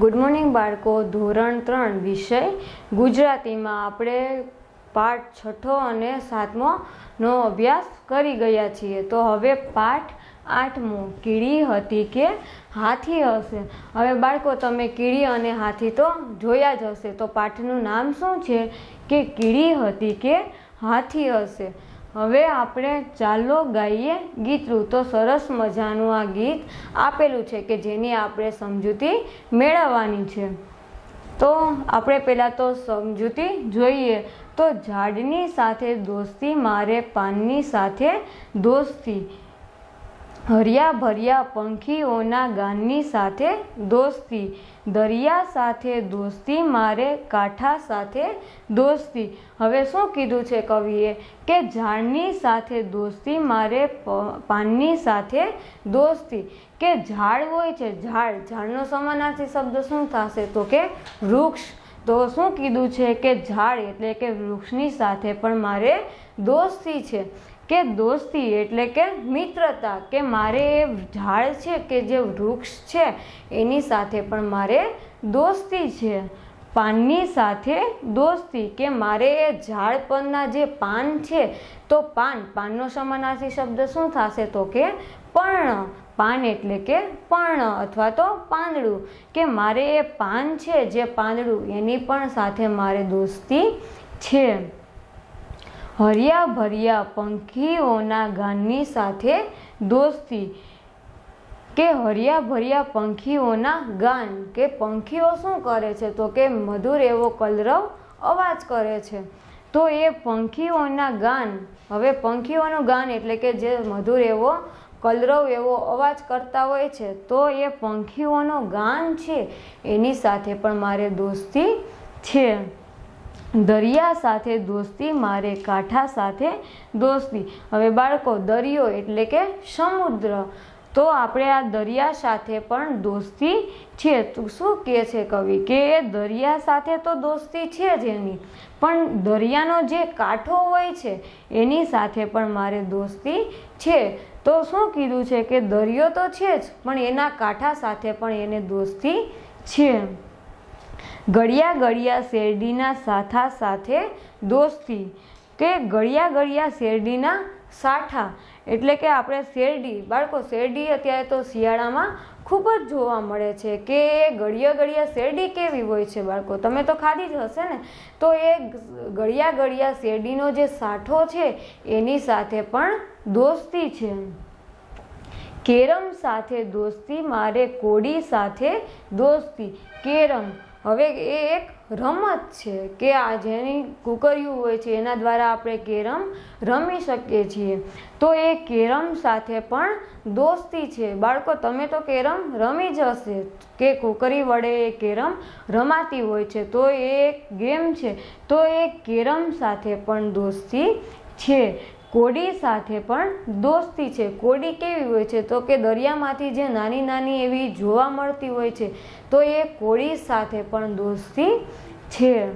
Good morning બાળકો, ધોરણ 3 વિષય ગુજરાતીમાં આપણે પાઠ 6 અને 7મો નો અભ્યાસ કરી ગયા છીએ। તો હવે પાઠ 8મો કીડી હતી કે હાથી હશે। હવે બાળકો તમે કીડી અને હાથી તો જોયા જ હશે, તો પાઠનું નામ શું છે કે કીડી હતી કે હાથી હશે। હવે આપણે ચાલો ગાઈએ ગીતરું। તો સરસ મજાનું આ ગીત આપેલું છે કે જેની આપણે સમજૂતી મેળવવાની છે। તો આપણે પહેલાં તો સમજૂતી જોઈએ। તો ઝાડની સાથે દોસ્તી, મારે પાનની સાથે દોસ્તી, હર્યા ભર્યા પંખીઓના ગાનની સાથે દોસ્તી, દરિયા સાથે દોસ્તી, મારે કાંઠા સાથે દોસ્તી। હવે શું કીધું છે કવિએ કે ઝાડની સાથે દોસ્તી, મારે પાનની સાથે દોસ્તી। કે ઝાડ હોય છે, ઝાડનો સમાનાર્થી શબ્દ શું થશે તો કે વૃક્ષ। તો શું કીધું છે કે ઝાડ એટલે કે વૃક્ષની સાથે પણ મારે દોસ્તી છે। કે દોસ્તી એટલે કે મિત્રતા, કે મારે એ ઝાડ છે કે જે વૃક્ષ છે એની સાથે પણ મારે દોસ્તી છે। પાનની સાથે દોસ્તી, કે મારે એ ઝાડ પરના જે પાન છે, તો પાનનો સમાનાર્થી શબ્દ શું થશે તો કે પર્ણ। પાન એટલે કે પર્ણ અથવા તો પાંદડું, કે મારે એ પાન છે જે પાંદડું એની પણ સાથે મારે દોસ્તી છે। હર્યા ભર્યા પંખીઓના ગાનની સાથે દોસ્તી, કે હર્યા ભર્યા પંખીઓના ગાન, કે પંખીઓ શું કરે છે તો કે મધુર એવો કલરવ અવાજ કરે છે। તો એ પંખીઓના ગાન, હવે પંખીઓનું ગાન એટલે કે જે મધુર એવો કલરવ એવો અવાજ કરતા હોય છે, તો એ પંખીઓનું ગાન છે એની સાથે પણ મારે દોસ્તી છે। દરિયા સાથે દોસ્તી, મારે કાંઠા સાથે દોસ્તી। હવે બાળકો દરિયો એટલે કે સમુદ્ર, તો આપણે આ દરિયા સાથે પણ દોસ્તી છે। તો શું કહે છે કવિ કે એ દરિયા સાથે તો દોસ્તી છે જ એની, પણ દરિયાનો જે કાંઠો હોય છે એની સાથે પણ મારે દોસ્તી છે। તો શું કીધું છે કે દરિયો તો છે જ, પણ એના કાંઠા સાથે પણ એને દોસ્તી છે। ગળ્યા ગળ્યા શેરડીના સાઠા સાથે દોસ્તી, કે ગળ્યા ગળ્યા શેરડીના સાઠા એટલે કે આપણે શેરડી, બાળકો શેરડી અત્યારે તો શિયાળામાં ખૂબ જ જોવા મળે છે। કે ગળ્યા ગળ્યા શેરડી કેવી હોય છે બાળકો, તમે તો ખાધી જ હશે ને। તો એ ગળ્યા ગળ્યા શેરડીનો જે સાઠો છે એની સાથે પણ દોસ્તી છે। કેરમ સાથે દોસ્તી, મારે કોડી સાથે દોસ્તી। કેરમ, હવે એ એક રમત છે કે આ જેની કુકરીયું હોય છે એના દ્વારા આપણે કેરમ રમી શકીએ છીએ। તો એ કેરમ સાથે પણ દોસ્તી છે। બાળકો તમે તો કેરમ રમી જ હશે, કે કુકરી વડે એ કેરમ રમાતી હોય છે, તો એ એક ગેમ છે। તો એ કેરમ સાથે પણ દોસ્તી છે। કોડી સાથે પણ દોસ્તી છે। કોડી કેવી હોય છે તો કે દરિયામાંથી જે નાની નાની એવી જોવા મળતી હોય છે, તો એ કોડી સાથે પણ દોસ્તી છે।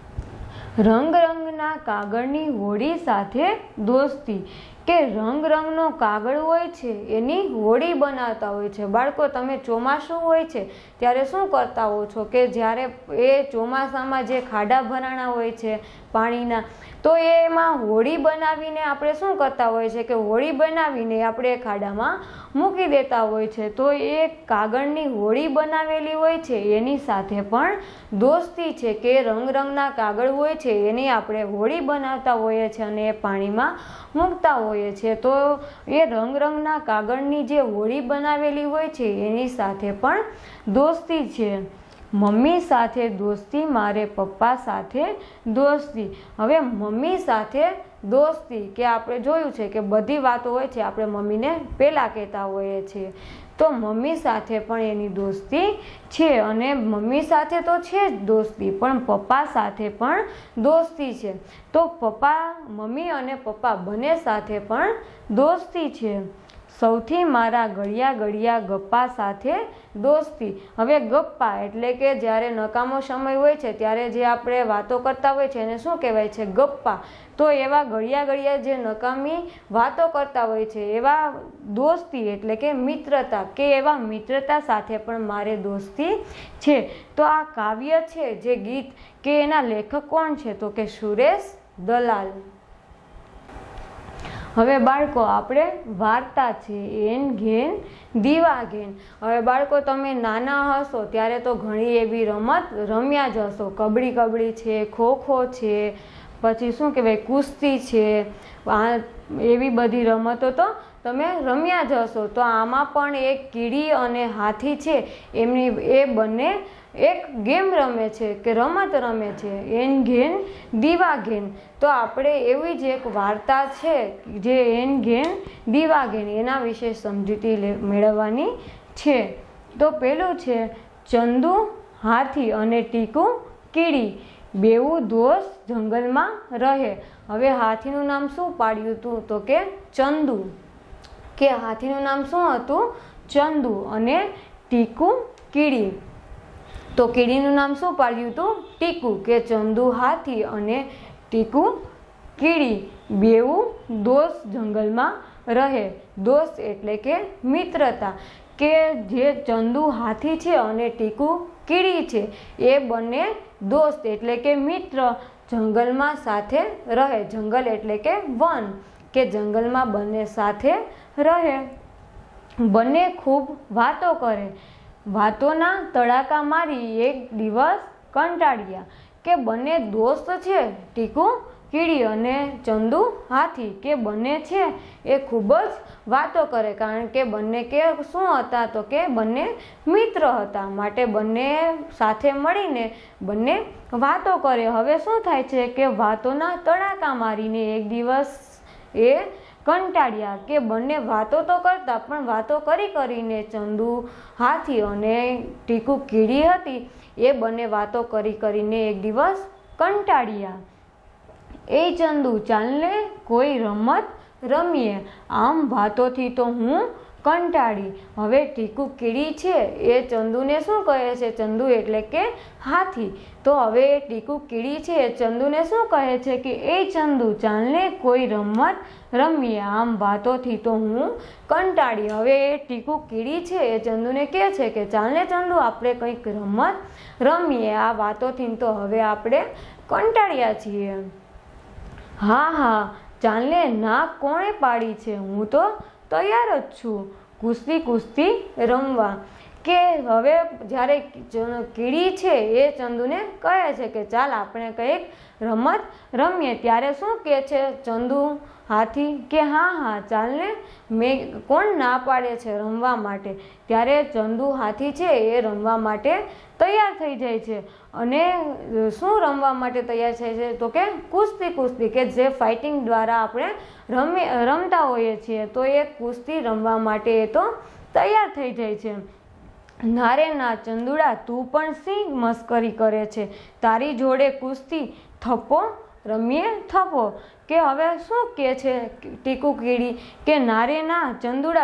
રંગ રંગના કાગળની હોડી સાથે દોસ્તી, કે રંગ રંગનો કાગળ હોય છે એની હોડી બનાવતા હોય છે। બાળકો તમે ચોમાસું હોય છે ત્યારે શું કરતા હો છો કે જ્યારે એ ચોમાસામાં જે ખાડા ભરાણા હોય છે પાણીના, તો એમાં હોડી બનાવીને આપણે શું કરતા હોય છે કે હોડી બનાવીને આપણે ખાડામાં મૂકી દેતા હોય છે। તો એ કાગળની હોડી બનાવેલી હોય છે એની સાથે પણ દોસ્તી છે, કે રંગ રંગના કાગળ હોય છે એની આપણે હોડી બનાવતા હોઈએ છીએ અને એ પાણીમાં મૂકતા હોઈએ છીએ। તો એ રંગ રંગના કાગળની જે હોડી બનાવેલી હોય છે એની સાથે પણ દોસ્તી છે। મમ્મી સાથે દોસ્તી, મારે પપ્પા સાથે દોસ્તી। હવે મમ્મી સાથે દોસ્તી, કે આપણે જોયું છે કે બધી વાતો હોય છે આપણે મમ્મીને પહેલાં કહેતા હોઈએ છીએ, તો મમ્મી સાથે પણ એની દોસ્તી છે। અને મમ્મી સાથે તો છે જ દોસ્તી, પણ પપ્પા સાથે પણ દોસ્તી છે। તો મમ્મી અને પપ્પા બંને સાથે પણ દોસ્તી છે। સૌથી મારા ગળ્યા ગળ્યા ગપ્પા સાથે દોસ્તી। હવે ગપ્પા એટલે કે જ્યારે નકામો સમય હોય છે ત્યારે જે આપણે વાતો કરતા હોય છે એને શું કહેવાય છે? ગપ્પા। તો એવા ગળ્યા ગળ્યા જે નકામી વાતો કરતા હોય છે એવા દોસ્તી એટલે કે મિત્રતા, કે એવા મિત્રતા સાથે પણ મારે દોસ્તી છે। તો આ કાવ્ય છે જે ગીત કે એના લેખક કોણ છે? તો કે સુરેશ દલાલ। હવે બાળકો આપણે વાર્તા છે એન ઘેન દીવા ઘેન। હવે બાળકો તમે નાના હશો ત્યારે તો ઘણી એવી રમત રમ્યા જ હશો। કબડ્ડી કબડ્ડી છે, ખોખો છે, પછી શું કહેવાય કુસ્તી છે, એવી બધી રમતો તો તમે રમ્યા જ હશો। તો આમાં પણ એક કીડી અને હાથી છે એમની એ બંને એક ગેમ રમે છે કે રમત રમે છે એન ઘેન દીવા ઘેન। તો આપણે એવી જ એક વાર્તા છે જે એન ઘેન દીવા ઘેન એના વિશે સમજૂતી મેળવવાની છે। તો પેલું છે ચંદુ હાથી અને ટીકુ કીડી બેઉ દોસ્ત જંગલમાં રહે। હવે હાથીનું નામ શું પાડ્યું હતું? તો કે ચંદુ, કે હાથીનું નામ શું હતું? ચંદુ। અને ટીકુ કીડી, તો કીડીનું નામ શું પાડ્યું હતું? ટીકુ, કે ચંદુ હાથી અને ટીકુ કીડી બેઉ દોસ્ત જંગલમાં રહે। દોસ્ત એટલે કે મિત્રતા, કે જે ચંદુ હાથી છે અને ટીકુ કીડી છે એ બંને દોસ્ત એટલે કે મિત્ર જંગલમાં સાથે રહે। જંગલ એટલે કે વન, કે જંગલમાં બંને સાથે રહે। બંને ખૂબ વાતો કરે, વાતોના તડાકા મારી એક દિવસ કંટાળ્યા। કે બંને દોસ્ત છે ટીકુ કીડી અને ચંદુ હાથી, કે બંને છે એ ખૂબ જ વાતો કરે, કારણ કે બંને કે શું હતા? તો કે બંને મિત્ર હતા, માટે બંને સાથે મળીને બંને વાતો કરે। હવે શું થાય છે કે વાતોના તડાકા મારીને એક દિવસ એ કંટાળ્યા, કે બંને વાતો તો કરતા પણ વાતો કરીને ચંદુ હાથી અને ટીકુ કીડી હતી એ બંને વાતો કરીને એક દિવસ કંટાળ્યા। એ ચંદુ ચાલને કોઈ રમત રમીએ, આમ વાતોથી તો હું કંટાળી। હવે ટીકુ કીડી છે એ ચંદુને શું કહે છે? ચંદુ એટલે કે હાથી, તો હવે ટીકુ કીડી છે એ ચંદુને શું કહે છે? કે એ ચંદુ ચાલને કોઈ રમત રમીએ, આમ વાતોથી તો હું કંટાળી। હવે એ ટીકુ કીડી છે એ ચંદુને કહે છે કે ચાલને ચંદુ આપણે કંઈક રમત રમીએ, આ વાતોથી તો હવે આપણે કંટાળ્યા છીએ। હા હા ચાલને, ના કોણે પાડી છે? હું તો તૈયાર જ છું કુસ્તી કુસ્તી રમવા। કે હવે જ્યારે કીડી છે એ ચંદુને કહે છે કે ચાલ આપણે કંઈક રમત રમીએ, ત્યારે શું કહે છે ચંદુ હાથી? કે હા હા ચાલને, મેં કોણ ના પાડે છે રમવા માટે? ત્યારે ચંદુ હાથી છે એ રમવા માટે તૈયાર થઈ જાય છે। અને શું રમવા માટે તૈયાર થાય છે? તો કે કુસ્તી કુસ્તી, કે જે ફાઇટિંગ દ્વારા આપણે રમતા હોઈએ છીએ, તો એ કુસ્તી રમવા માટે એ તો તૈયાર થઈ જાય છે। નારે ના ચંદુડા તું પણ સી મસ્કરી કરે છે, તારી જોડે કુસ્તી થપ્પો રમીએ થપ્પો। કે હવે શું કહે છે ટીકુ કીડી? કે નારે ના ચંદુડા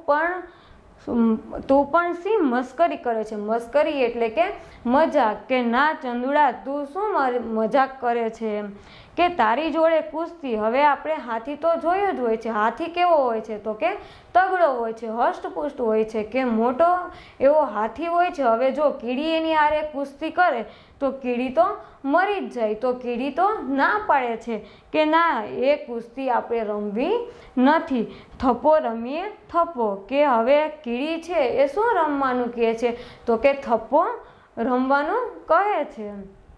તું પણ સી મસ્કરી કરે છે। મસ્કરી એટલે કે મજાક, કે ના ચંદુડા તું શું મજાક કરે છે એમ, કે તારી જોડે કુસ્તી। હવે આપણે હાથી તો જોયો જ હોય છે, હાથી કેવો હોય છે? તો કે તગડો હોય છે, હષ્ટપુષ્ટ હોય છે, કે મોટો એવો હાથી હોય છે। હવે જો કીડી એની હારે કુસ્તી કરે તો કીડી તો મરી જ જાય, તો કીડી તો ના પાડે છે કે ના એ કુસ્તી આપણે રમવી નથી, થપ્પો રમીએ થપ્પો। કે હવે કીડી છે એ શું રમવાનું કહે છે? તો કે થપ્પો રમવાનું કહે છે।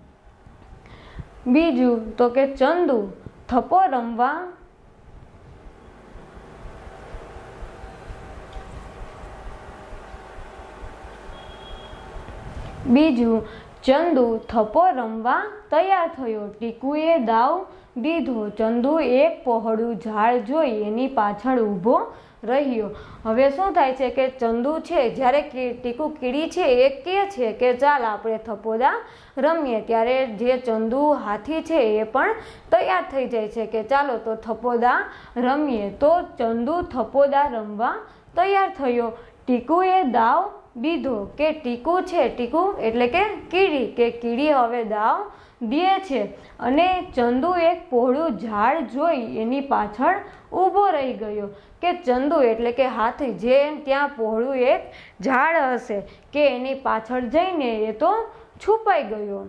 બીજું તો કે ચંદુ થપ્પો રમવા તૈયાર થયો। ટીકુએ દાવ દીધો, ચંદુ એક પહોળું ઝાડ જોઈ એની પાછળ ઊભો રહ્યો। હવે શું થાય છે કે ચંદુ છે જ્યારે ટીકુ કીડી છે એ કહે છે કે ચાલ આપણે થપોદા રમીએ, ત્યારે જે ચંદુ હાથી છે એ પણ તૈયાર થઈ જાય છે કે ચાલો તો થપોદા રમીએ। તો ચંદુ થપોદા રમવા તૈયાર થયો। ટીકુએ દાવ દીધો કે ટીકુ છે, ટીકુ એટલે કે કીડી, કે કીડી હવે દાવ દે છે અને ચંદુ એક પહોળું ઝાડ જોઈ એની પાછળ ઊભો રહી ગયો કે ચંદુ એટલે કે હાથી જે ત્યાં પહોળું એક ઝાડ હશે કે એની પાછળ જઈને એ તો છુપાઈ ગયો।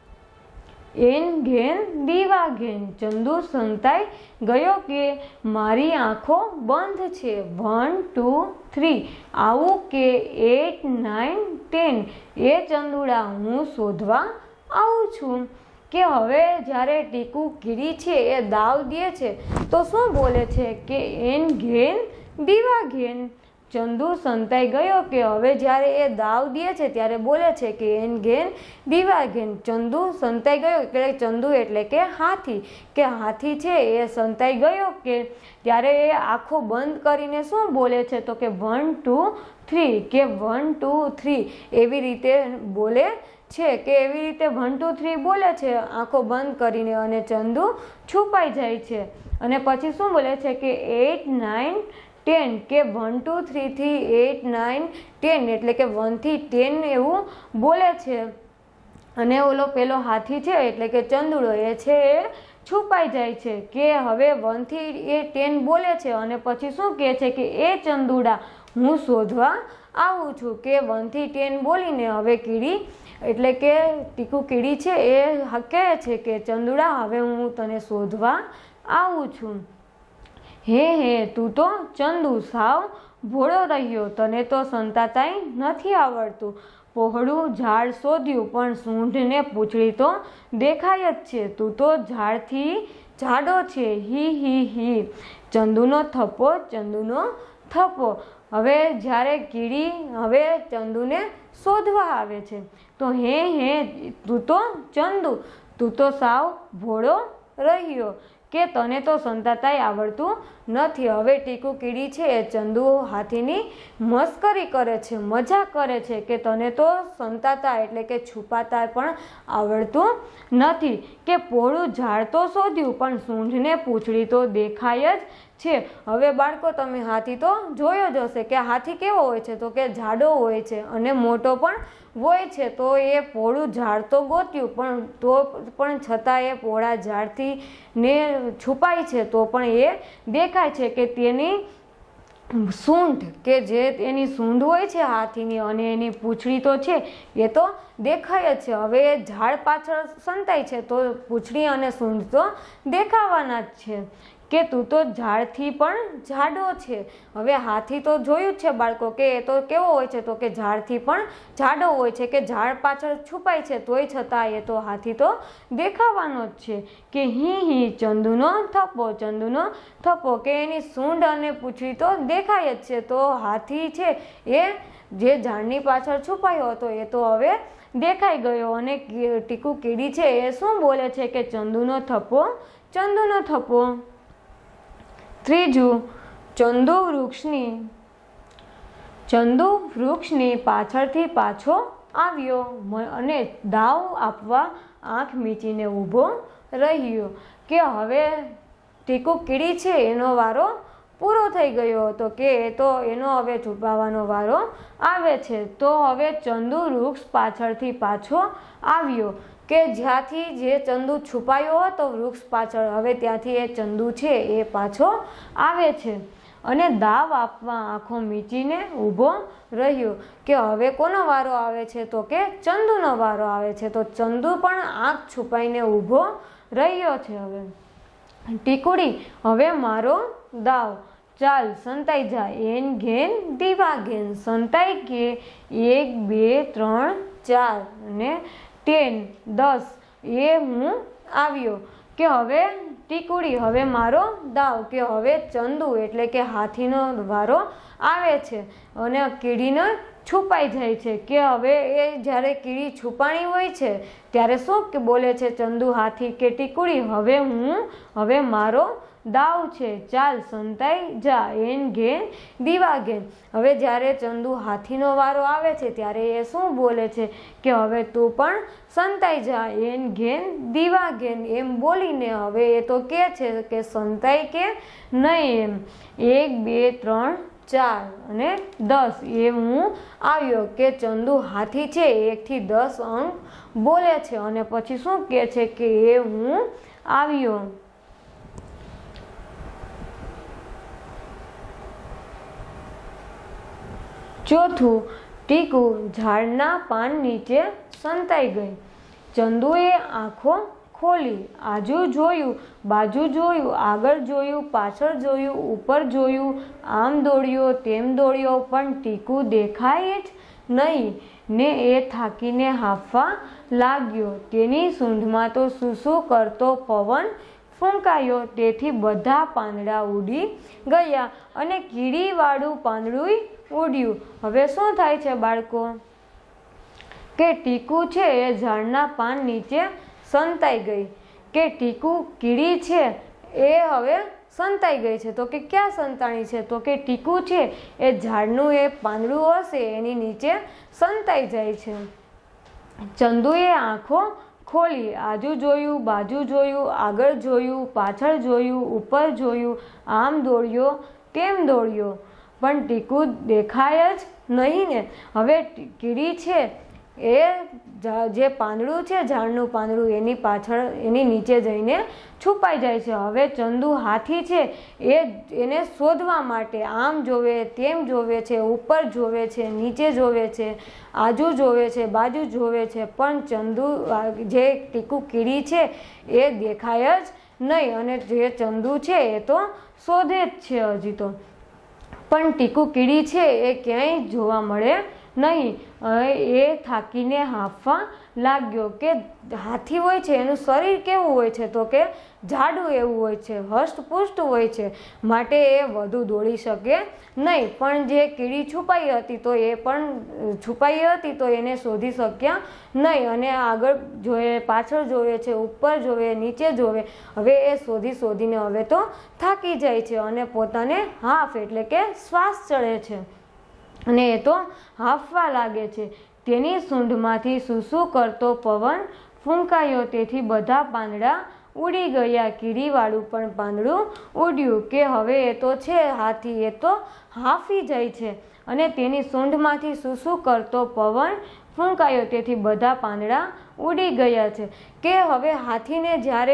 એન ઘેન દીવા ઘેન, ચંદુ સંતાઈ ગયો કે મારી આંખો બંધ છે। 1 2 3 આવું કે 8 9 10 એ ચંદુડા હું શોધવા આવું છું। કે હવે જ્યારે ટીકુ કીડી છે એ દાવ દે છે તો શું બોલે છે કે એન ઘેન દીવા ઘેન, ચંદુ સંતાઈ ગયો કે હવે જ્યારે એ દાવ દે છે ત્યારે બોલે છે કે એન ઘેન દીવા ઘેન, ચંદુ સંતાઈ ગયો એટલે ચંદુ એટલે કે હાથી, કે હાથી છે એ સંતાઈ ગયો કે ત્યારે એ આંખો બંધ કરીને શું બોલે છે તો કે 1 2 3 કે 1 2 3 એવી રીતે બોલે છે કે એવી રીતે 1 2 3 બોલે છે આંખો બંધ કરીને અને ચંદુ છુપાઈ જાય છે। અને પછી શું બોલે છે કે 8 9 10 કે 1 2 3 થી 8 9 10 એટલે કે 1 થી 10 એવું બોલે છે અને ઓલો પેલો હાથી છે એટલે કે ચંદુડો એ છે એ છુપાઈ જાય છે કે હવે 1 થી એ 10 બોલે છે અને પછી શું કહે છે કે એ ચંદુડા હું શોધવા આવું છું, કે 1 થી 10 બોલીને હવે કીડી એટલે કે ટીકુ કીડી છે એ કહે છે કે ચંદુડા હવે હું તને શોધવા આવું છું। હે તું તો ચંદુ સાવ ભોળો રહ્યો, તને તો સંતાતાઈ નથી આવડતું। પહોળું ઝાડ શોધ્યું પણ સૂંઢ ને પૂંછડી તો દેખાય જ છે, તું તો ઝાડથી જાડો છે। હી ચંદુનો થપ્પો, ચંદુનો થપ્પો। હવે જ્યારે કીડી હવે ચંદુને શોધવા આવે છે તો હે તું તો ચંદુ, તું તો સાવ ભોળો રહ્યો કે તને તો સંતાતાઈ આવડતું નથી। હવે ટીકુ કીડી છે એ ચંદુ હાથીની મસ્કરી કરે છે, મજાક કરે છે કે તને તો સંતાતા એટલે કે છુપાતા પણ આવડતું નથી, કે પહોળું ઝાડ તો શોધ્યું પણ સૂંઢને પૂંછડી તો દેખાય જ છે। હવે બાળકો તમે હાથી તો જોયો જ હશે કે હાથી કેવો હોય છે તો કે જાડો હોય છે અને મોટો પણ હોય છે, તો એ પહોળું ઝાડ તો ગોત્યું પણ છતાં એ પહોળા ઝાડથી ને છુપાય છે તો પણ એ દેખાય છે કે તેની સૂંઢ કે જે એની સૂંઢ હોય છે હાથીની અને એની પૂંછડી તો છે એ તો દેખાય જ છે। હવે એ ઝાડ પાછળ સંતાય છે તો પૂંછડી અને સૂંઢ તો દેખાવાના જ છે કે તું તો ઝાડથી પણ જાડો છે। હવે હાથી તો જોયું જ છે બાળકો કે એ તો કેવો હોય છે તો કે ઝાડથી પણ જાડો હોય છે, કે ઝાડ પાછળ છુપાય છે તોય છતાં એ તો હાથી તો દેખાવાનો જ છે। કે હી ચંદુનો થપ્પો, ચંદુનો થપ્પો, કે એની સૂંઢ અને પૂંછડી તો દેખાય જ છે તો હાથી છે એ જે ઝાડની પાછળ છુપાયો હતો એ તો હવે દેખાઈ ગયો અને ટીકુ કીડી છે એ શું બોલે છે કે ચંદુનો થપ્પો, ચંદુનો થપ્પો। ત્રીજું, ચંદુ વૃક્ષની પાછળથી પાછો આવ્યો અને દાવ આપવા આંખ મીચીને ઊભો રહ્યો, કે હવે ટીકુ કીડી છે એનો વારો પૂરો થઈ ગયો હતો કે એ તો એનો હવે છુપાવાનો વારો આવે છે। તો હવે ચંદુ વૃક્ષ પાછળથી પાછો આવ્યો કે જ્યાંથી જે ચંદુ છુપાયો હતો વૃક્ષ પાછળ હવે ત્યાંથી એ ચંદુ છે એ પાછો આવે છે અને દાવ આપવા આંખો મીચીને ઊભો રહ્યો, કે હવે કોનો વારો આવે છે તો કે ચંદુનો વારો આવે છે। તો ચંદુ પણ આંખ છુપાઈને ઊભો રહ્યો છે। હવે ટીકુડી હવે મારો દાવ, ચાલ સંતાઈ જા, એન ઘેન દીવા ઘેન, સંતાઈ કે 1 2 3 4 અને 10 10 એ હું આવ્યો, કે હવે ટીકુડી હવે મારો દાવ, કે હવે ચંદુ એટલે કે હાથીનો વારો આવે છે અને કીડીને છુપાઈ જાય છે, કે હવે એ જ્યારે કીડી છુપાણી હોય છે ત્યારે શું બોલે છે ચંદુ હાથી કે ટીકુડી હવે મારો દાવ છે, ચાલ સંતાઈ જા, એન ઘેન દીવા ઘેન. હવે જ્યારે ચંદુ હાથીનો વારો આવે છે ત્યારે એ શું બોલે છે કે હવે તું પણ સંતાઈ જા, એન ઘેન દીવા ઘેન એમ બોલીને હવે એ તો કહે છે કે સંતાઈ કે નહીં એમ 1 2 3 4 અને 10 એ હું આવ્યો કે ચંદુ હાથી છે 1 થી 10 અંક બોલે છે અને પછી શું કહે છે કે એ હું આવ્યો. ચોથું, ટીકુ ઝાડના પાન નીચે સંતાઈ ગઈ. ચંદુએ આંખો ખોલી, આજુ જોયું, બાજુ જોયું, આગળ જોયું, પાછળ જોયું, ઉપર જોયું, આમ દોડ્યો તેમ દોડ્યો, પણ ટીકુ દેખાય જ નહીં ને એ થાકીને હાંફવા લાગ્યો. તેની સૂંઢમાં તો સૂસૂ કરતો પવન ફૂંકાયો, તેથી બધા પાંદડા ઉડી ગયા અને કીડીવાળું પાંદડું ઉડ્યું. હવે શું થાય છે બાળકો કે ટીકુ છે એ ઝાડના પાન નીચે સંતાઈ ગઈ. કે ટીકુ કીડી છે એ હવે સંતાઈ ગઈ છે. તો કે ક્યાં સંતાણી છે? તો કે ટીકુ છે એ ઝાડનું એ પાંદડું હશે એની નીચે સંતાઈ જાય છે. ચંદુએ આંખો ખોલી, આજુ જોયું, બાજુ જોયું, આગળ જોયું, પાછળ જોયું, ઉપર જોયું, આમ દોડ્યો તેમ દોડ્યો, પણ ટીકુ દેખાય જ નહીં ને. હવે કીડી છે એ જે પાંદડું છે ઝાડનું પાંદડું એની પાછળ એની નીચે જઈને છુપાઈ જાય છે. હવે ચંદુ હાથી છે એને શોધવા માટે આમ જોવે તેમ જોવે છે, ઉપર જોવે છે, નીચે જોવે છે, આજુ જોવે છે, બાજુ જોવે છે, પણ ચંદુ જે ટીકુ કીડી છે એ દેખાય જ નહીં. અને જે ચંદુ છે એ તો શોધે જ છે હજી તો, પણ ટીકુ કીડી છે એ ક્યાંય જોવા મળે નહીં. એ થાકીને હાંફવા લાગ્યો. કે હાથી હોય છે એનું શરીર કેવું હોય છે? તો કે જાડું એવું હોય છે, હષ્ટપુષ્ટ હોય છે, માટે એ વધુ દોડી શકે નહીં. પણ જે કીડી છુપાઈ હતી તો એ પણ છુપાઈ હતી તો એને શોધી શક્યા નહીં. અને આગળ જોઈએ, પાછળ જોવે છે, ઉપર જોવે, નીચે જોવે. હવે એ શોધીને હવે તો થાકી જાય છે અને પોતાને હાંફ એટલે કે શ્વાસ ચડે છે અને એ તો હાંફવા લાગે છે. તેની સૂંઢમાંથી સૂસૂ કરતો પવન ફૂંકાયો, તેથી બધા પાંદડા ઉડી ગયા. કીડીવાળું પણ પાંદડું ઉડ્યું. કે હવે એ તો છે હાથી એ તો હાંફી જાય છે અને તેની સૂંઢમાંથી સૂસૂ કરતો પવન ફૂંકાયો, તેથી બધા પાંદડા ઉડી ગયા છે. કે હવે હાથીને જ્યારે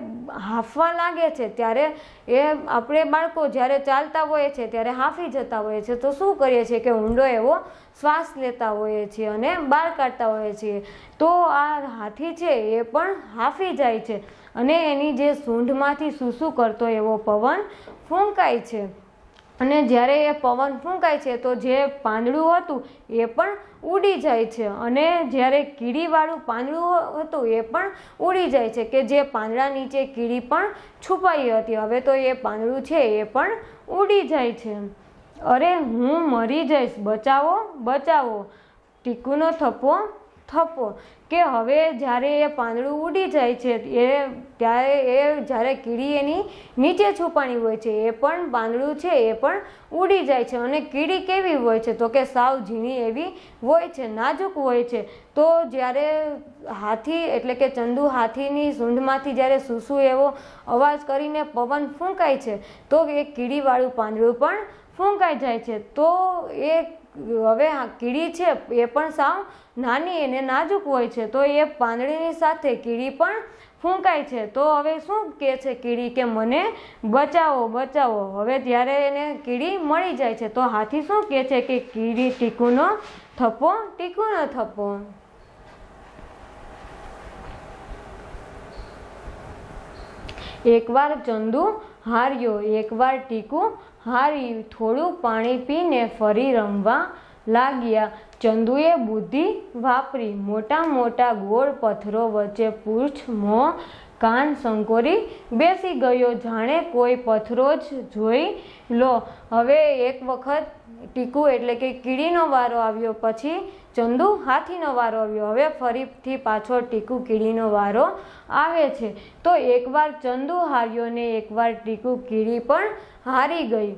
હાંફવા લાગે છે ત્યારે એ આપણે બાળકો જ્યારે ચાલતા હોઈએ છીએ ત્યારે હાંફી જતા હોઈએ છીએ તો શું કરીએ છીએ કે ઊંડો એવો શ્વાસ લેતા હોઈએ છીએ અને બહાર કાઢતા હોઈએ છીએ. તો આ હાથી છે એ પણ હાંફી જાય છે અને એની જે સૂંઢમાંથી સૂસૂ કરતો એવો પવન ફૂંકાય છે. અને જ્યારે એ પવન ફૂંકાય છે તો જે પાંદડું હતું એ પણ ઉડી જાય છે અને જ્યારે કીડીવાળું પાંદડું હતું એ પણ ઉડી જાય છે. કે જે પાંદડા નીચે કીડી પણ છુપાઈ હતી હવે તો એ પાંદડું છે એ પણ ઉડી જાય છે. અરે હું મરી જઈશ, બચાવો બચાવો, ટીકુનો થપ્પો થપ્પો. કે હવે જ્યારે એ પાંદડું ઉડી જાય છે ત્યારે જ્યારે કીડી એની નીચે છુપાણી હોય છે એ પણ પાંદડું છે એ પણ ઉડી જાય છે. અને કીડી કેવી હોય છે? તો કે સાવ ઝીણી એવી હોય છે, નાજુક હોય છે. તો જ્યારે હાથી એટલે કે ચંદુ હાથીની સૂંઢમાંથી જ્યારે સૂસૂ એવો અવાજ કરીને પવન ફૂંકાય છે તો એ કીડીવાળું પાંદડું પણ ફૂંકાઈ જાય છે. તો એ હવે કીડી છે એ પણ સાવ નાની અને નાજુક હોય છે તો એ પાંદડીની સાથે કીડી પણ ફૂંકાય છે. તો હવે શું કહે છે કીડી કે મને બચાવો બચાવો. હવે ત્યારે એને કીડી મળી જાય છે તો હાથી શું કહે છે કે કીડી ટીકુનો થપ્પો, ટીકુનો થપ્પો. એકવાર ચંદુ હાર્યો, એકવાર ટીકુ હારી. થોડું પાણી પીને ફરી રમવા લાગ્યા. ચંદુએ બુદ્ધિ વાપરી, મોટા મોટા ગોળ પથ્થરો વચ્ચે પૂંછ, મોં, કાન સંકોરી બેસી ગયો, જાણે કોઈ પથ્થરો જ જોઈ લો. હવે એક વખત ટીકુ એટલે કે કીડીનો વારો આવ્યો, પછી ચંદુ હાથીનો વારો આવ્યો, હવે ફરીથી પાછો ટીકુ કીડીનો વારો આવે છે। તો એકવાર ચંદુ હાર્યો ને એકવાર ટીકુ કીડી પણ હારી ગઈ।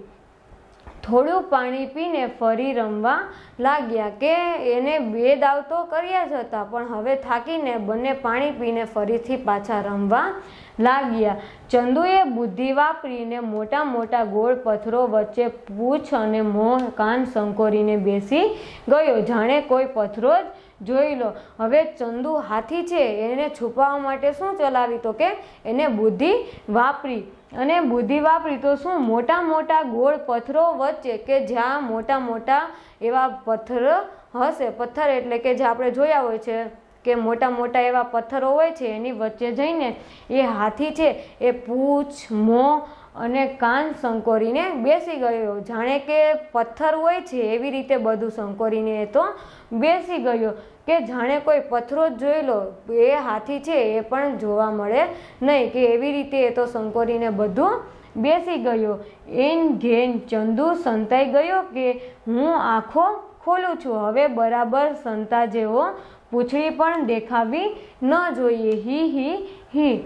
થોડું પાણી પીને ફરી રમવા લાગ્યા કે એને 2 દાવ તો કર્યા જ હતા, પણ હવે થાકીને બંને પાણી પીને ફરીથી પાછા રમવા લાગ્યા। ચંદુએ બુદ્ધિ વાપરીને મોટા મોટા ગોળ પથ્થરો વચ્ચે પૂંછ અને મોં કાન સંકોરીને બેસી ગયો, જાણે કોઈ પથ્થરો જ જોઈ લો। હવે ચંદુ હાથી છે એને છુપાવવા માટે શું ચલાવી, તો કે એને બુદ્ધિ વાપરી, અને બુદ્ધિ વાપરી તો શું મોટા મોટા ગોળ પથ્થરો વચ્ચે કે જ્યાં મોટા મોટા એવા પથ્થર હશે, પથ્થર એટલે કે જે આપણે જોયા હોય છે કે મોટા મોટા એવા પથ્થરો હોય છે એની વચ્ચે જઈને એ હાથી છે એ પૂંછ મોં અને કાન સંકોરીને બેસી ગયો, જાણે કે પથ્થર હોય છે એવી રીતે બધું સંકોરીને એ તો બેસી ગયો કે જાણે કોઈ પથ્થરો જ જોઈ લો, એ હાથી છે એ પણ જોવા મળે નહીં, કે એવી રીતે એ તો સંકોરીને બધું બેસી ગયો। એન ઘેન ચંદુ સંતાઈ ગયો કે હું આંખો ખોલું છું, હવે બરાબર સંતા જેવો પૂંછડી પણ દેખાવી ન જોઈએ, હી હી હી।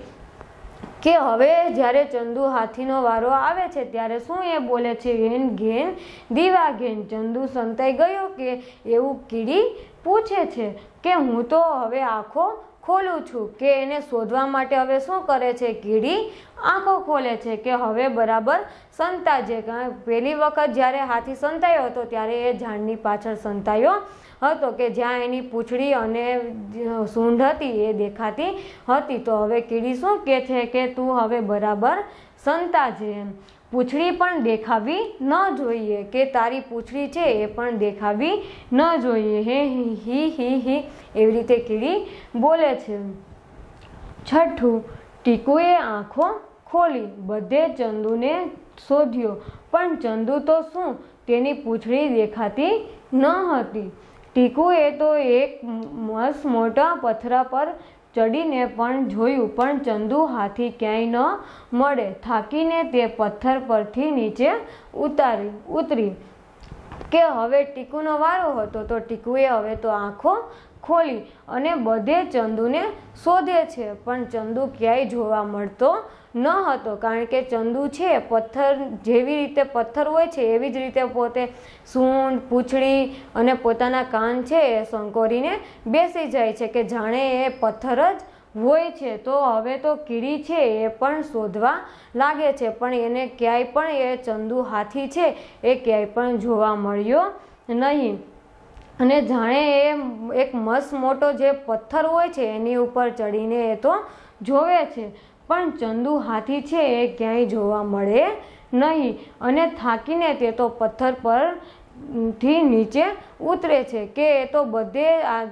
કે હવે જ્યારે ચંદુ હાથીનો વારો આવે છે ત્યારે શું એ બોલે છે, એન ઘેન દીવા ઘેન। ચંદુ સંતાઈ ગયો કે એવું કીડી પૂછે છે કે હું તો હવે આંખો ખોલું છું, કે એને શોધવા માટે હવે શું કરે છે, કીડી આંખો ખોલે છે કે હવે બરાબર સંતાજે। પહેલી વખત જ્યારે હાથી સંતાયો હતો ત્યારે એ ઝાડની પાછળ સંતાયો હતો કે જ્યાં એની પૂંછડી અને સૂંઢ હતી એ દેખાતી હતી, તો હવે કીડી શું કહે છે કે તું હવે બરાબર સંતાજે, પૂંછડી પણ દેખાવી ન જોઈએ, કે તારી પૂંછડી છે એ પણ દેખાવી ન જોઈએ, હે હી હી હી એવી રીતે કીડી બોલે છે। છઠ્ઠું, ટીકુએ આંખો ખોલી, બધે ચંદુને શોધ્યો, પણ ચંદુ તો શું તેની પૂંછડી દેખાતી ન હતી। ટીકુએ તો એક મસ્ત મોટા પથ્થર પર ચડીને પણ જોયું, પણ ચંદુ હાથી ક્યાંય ન મળે। થાકીને તે પથ્થર પરથી નીચે ઉતરી કે હવે ટીકુનો વારો હતો, તો ટીકુએ હવે તો આંખો ખોલી અને બધે ચંદુને શોધે છે, પણ ચંદુ ક્યાંય જોવા મળતો ન હતો, કારણ કે ચંદુ છે પથ્થર જેવી રીતે પથ્થર હોય છે એવી જ રીતે પોતે સૂંઢ પૂંછડી અને પોતાના કાન છે એ સંકોરીને બેસી જાય છે કે જાણે એ પથ્થર જ હોય છે। તો હવે તો કીડી છે એ પણ શોધવા લાગે છે, પણ એને ક્યાંય પણ એ ચંદુ હાથી છે એ ક્યાંય પણ જોવા મળ્યો નહીં, અને જાણે એ એક મસ્ત મોટો જે પથ્થર હોય છે એની ઉપર ચડીને એ તો જોવે છે, પણ ચંદુ હાથી છે એ ક્યાંય જોવા મળે નહીં, અને થાકીને તે તો પથ્થર પરથી નીચે ઉતરે છે કે એ તો બધે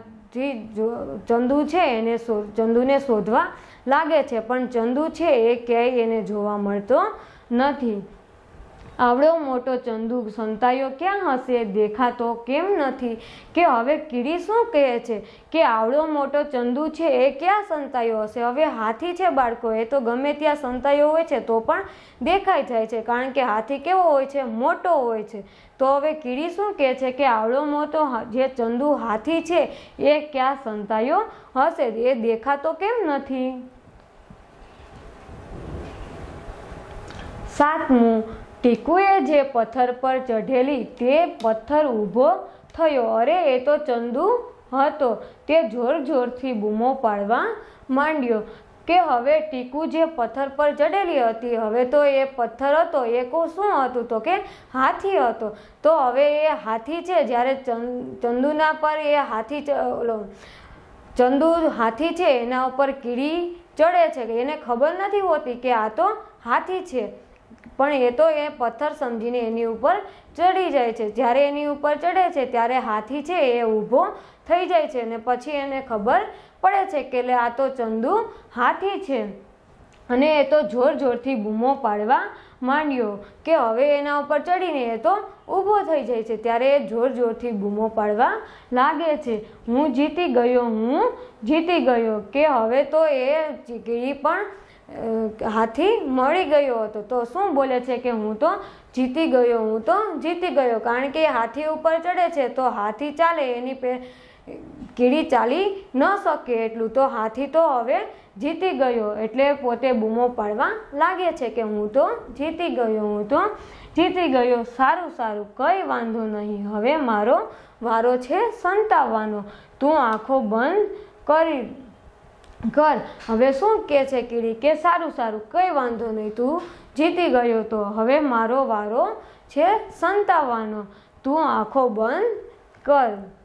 ચંદુ છે એને ચંદુને શોધવા લાગે છે, પણ ચંદુ છે એ ક્યાંય એને જોવા મળતો નથી। આવડો મોટો ચંદુ સંતાયો ક્યાં હશે, દેખાતો કેમ નથી, કે હવે કીડી શું કહે છે કે આવડો મોટો ચંદુ છે એ ક્યાં સંતાયો હશે। હવે હાથી છે બાળકો, એ તો ગમે ત્યાં સંતાયો હોય છે તો પણ દેખાઈ જાય છે, કારણ કે હાથી કેવો હોય છે, મોટો હોય છે। તો હવે કીડી શું કહે છે કે આવડો મોટો જે ચંદુ હાથી છે એ ક્યાં સંતાયો હશે, એ દેખાતો કેમ નથી। 7મું, ટીકુએ જે પથ્થર પર ચઢેલી તે પથ્થર ઊભો થયો, અરે એ તો ચંદુ હતો, તે જોર જોરથી બૂમો પાડવા માંડ્યો કે હવે ટીકુ જે પથ્થર પર ચડેલી હતી, હવે તો એ પથ્થર હતો એ શું હતું, તો કે હાથી હતો। તો હવે એ હાથી છે જ્યારે ચંદુના પર એ હાથી ચંદુ હાથી છે એના ઉપર કીડી ચડે છે, કે એને ખબર નથી હોતી કે આ તો હાથી છે, પણ એ તો એ પથ્થર સમજીને એની ઉપર ચડી જાય છે। જ્યારે એની ઉપર ચડે છે ત્યારે હાથી છે એ ઊભો થઈ જાય છે, અને પછી એને ખબર પડે છે કે એટલે આ તો ચંદુ હાથી છે, અને એ તો જોર જોરથી બૂમો પાડવા માંડ્યો કે હવે એના ઉપર ચડીને એ તો ઊભો થઈ જાય છે, ત્યારે એ જોર જોરથી બૂમો પાડવા લાગે છે, હું જીતી ગયો, હું જીતી ગયો, કે હવે તો એ કીડી પણ હાથી મળી ગયો હતો. તો શું બોલે છે કે હું તો જીતી ગયો, હું તો જીતી ગયો. કારણ કે હાથી ઉપર ચડે છે તો હાથી ચાલે, એની કીડી ચાલી ન શકે એટલું. તો હાથી તો હવે જીતી ગયો એટલે પોતે બૂમો પાડવા લાગે છે કે હું તો જીતી ગયો, હું તો જીતી ગયો. સારું સારું, કંઈ વાંધો નહીં, હવે મારો વારો છે સંતાવવાનો. તું આંખો બંધ કરી કર. હવે શું કહે છે કીડી કે સારું સારું, કંઈ વાંધો નહીં, તું જીતી ગયો તો હવે મારો વારો છે સંતાવવાનો. તું આંખો બંધ કર.